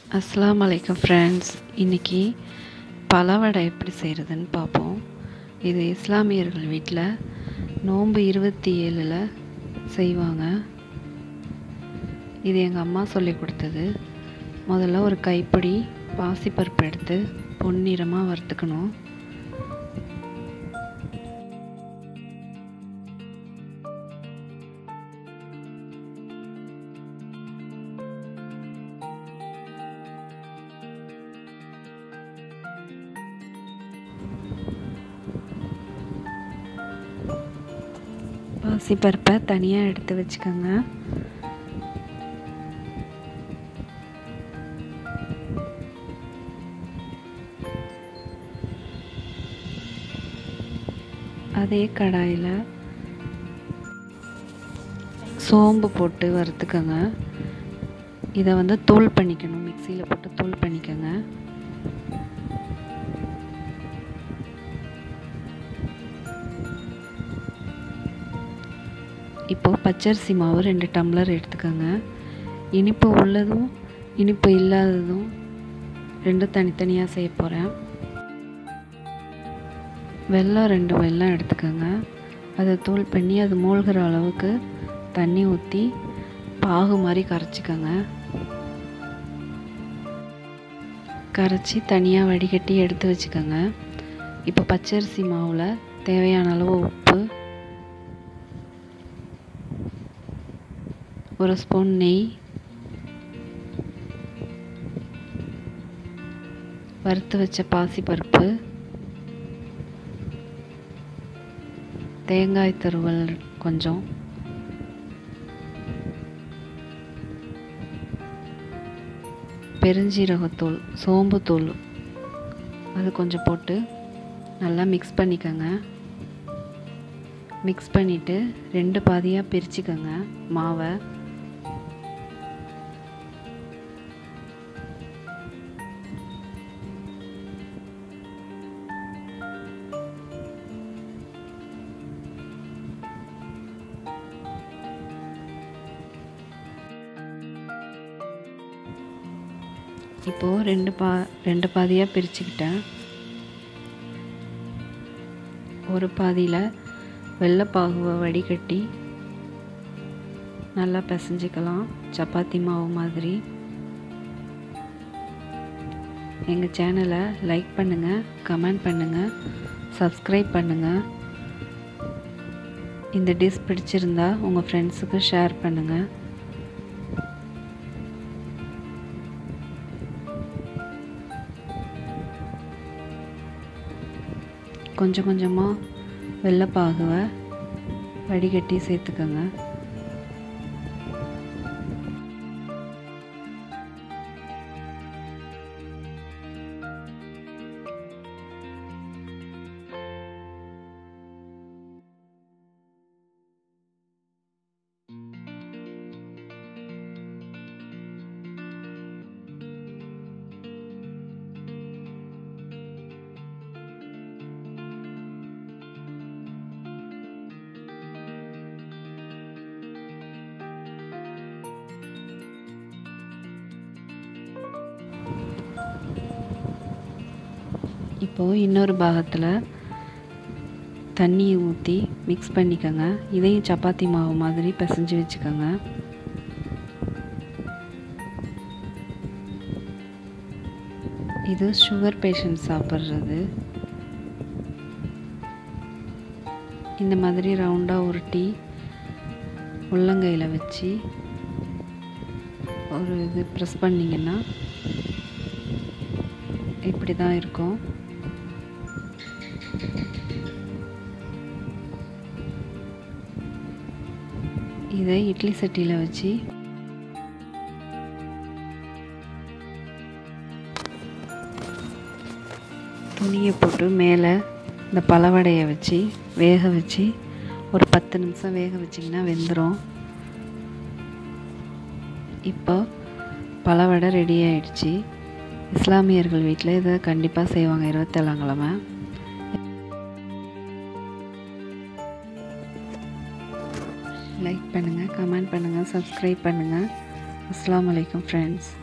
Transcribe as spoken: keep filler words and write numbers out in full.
அஸ்ஸலாமு அலைக்கும் ஃப்ரெண்ட்ஸ். இன்றைக்கி பலவடை எப்படி செய்கிறதுன்னு பார்ப்போம். இது இஸ்லாமியர்கள் வீட்டில் நோன்பு இருபத்தி ஏழில் செய்வாங்க. இது எங்கள் அம்மா சொல்லி கொடுத்தது. முதல்ல ஒரு கைப்பிடி பாசிப்பருப்பு எடுத்து பொன்னிறமாக வறுத்துக்கணும். பாசிப்பருப்பை தனியாக எடுத்து வச்சுக்கோங்க. அதே கடாயில் சோம்பு போட்டு வறுத்துக்கோங்க. இதை வந்து தூள் பண்ணிக்கணும், மிக்சியில் போட்டு தூள் பண்ணிக்கோங்க. இப்போது பச்சரிசி மாவு ரெண்டு டம்ளர் எடுத்துக்கோங்க. இனிப்பு உள்ளதும் இனிப்பு இல்லாததும் ரெண்டும் தனித்தனியாக செய்ய போகிறேன். வெல்லம் ரெண்டு வெல்லம் எடுத்துக்கோங்க. அதை தூள் பண்ணி அது மூழ்கிற அளவுக்கு தண்ணி ஊற்றி பாகு மாதிரி கரைச்சிக்கோங்க. கரைச்சி தனியாக வடிகட்டி எடுத்து வச்சுக்கோங்க. இப்போ பச்சரிசி மாவில் தேவையான அளவு உப்பு, ஒரு ஸ்பூன் நெய், வறுத்து வச்ச பாசிப்பருப்பு, தேங்காய் துருவல் கொஞ்சம், பெருஞ்சீரகத்தூள், சோம்புத்தூள் அது கொஞ்சம் போட்டு நல்லா மிக்ஸ் பண்ணிக்கோங்க. மிக்ஸ் பண்ணிவிட்டு ரெண்டு பாதியாக பிரிச்சுக்கோங்க மாவை. இப்போது ரெண்டு பா ரெண்டு பாதியாக பிரிச்சுக்கிட்டேன். ஒரு பாதியில் வெள்ளைப்பாகுவை வடிகட்டி நல்லா பிசைஞ்சிக்கலாம், சப்பாத்தி மாவு மாதிரி. எங்கள் சேனலை லைக் பண்ணுங்கள், கமெண்ட் பண்ணுங்கள், சப்ஸ்கிரைப் பண்ணுங்கள். இந்த டிஷ் பிடிச்சிருந்தா உங்கள் ஃப்ரெண்ட்ஸுக்கு ஷேர் பண்ணுங்கள். கொஞ்சம் கொஞ்சமாக வெள்ளைப்பாகுவை வடிகட்டி சேர்த்துக்கோங்க. இப்போது இன்னொரு பாகத்தில் தண்ணியை ஊற்றி மிக்ஸ் பண்ணிக்கோங்க. இதையும் சப்பாத்தி மாவு மாதிரி பிசைஞ்சு வச்சுக்கோங்க. இது சுகர் பேஷண்ட் சாப்பிட்றது. இந்த மாதிரி ரவுண்டாக உருட்டி உள்ளங்கையில் வச்சு ஒரு இது ப்ரெஸ் பண்ணிங்கன்னா இப்படி தான் இருக்கும். இதை இட்லி சட்டியில் வச்சு துணியை போட்டு மேலே இந்த பலவடையை வச்சு வேக வச்சு ஒரு பத்து நிமிஷம் வேக வச்சிங்கன்னா வெந்துடும். இப்போ பலவடை ரெடி ஆயிடுச்சு. இஸ்லாமியர்கள் வீட்டில் இதை கண்டிப்பாக செய்வாங்க இருபத்தேழாம் கிழமை. லைக் பண்ணுங்கள், கமெண்ட் பண்ணுங்கள், சப்ஸ்கிரைப் பண்ணுங்கள். அஸ்ஸலாமு அலைக்கும் ஃப்ரெண்ட்ஸ்.